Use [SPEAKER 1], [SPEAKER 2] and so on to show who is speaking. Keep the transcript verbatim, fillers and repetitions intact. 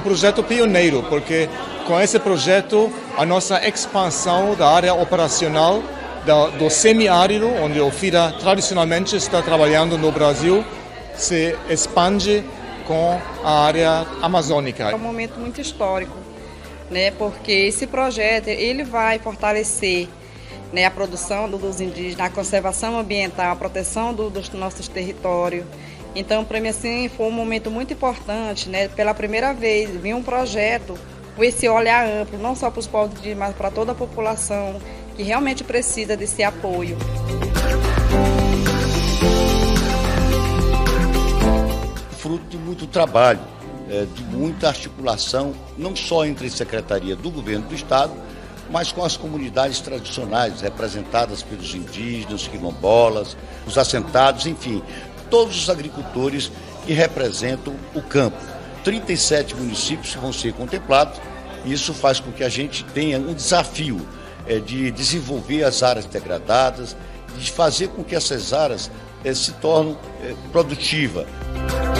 [SPEAKER 1] projeto pioneiro, porque com esse projeto a nossa expansão da área operacional da, do semiárido, onde o FIDA tradicionalmente está trabalhando no Brasil, se expande com a área amazônica.
[SPEAKER 2] É um momento muito histórico, né? Porque esse projeto ele vai fortalecer, né, a produção dos indígenas, a conservação ambiental, a proteção do, dos nossos territórios. Então, para mim, assim, foi um momento muito importante, né? Pela primeira vez, vi um projeto com esse olhar amplo, não só para os povos indígenas, mas para toda a população que realmente precisa desse apoio.
[SPEAKER 3] Fruto de muito trabalho, de muita articulação, não só entre a Secretaria do Governo do Estado, mas com as comunidades tradicionais, representadas pelos indígenas, quilombolas, os assentados, enfim, todos os agricultores que representam o campo. trinta e sete municípios vão ser contemplados, e isso faz com que a gente tenha um desafio é, de desenvolver as áreas degradadas, de fazer com que essas áreas é, se tornem é, produtivas.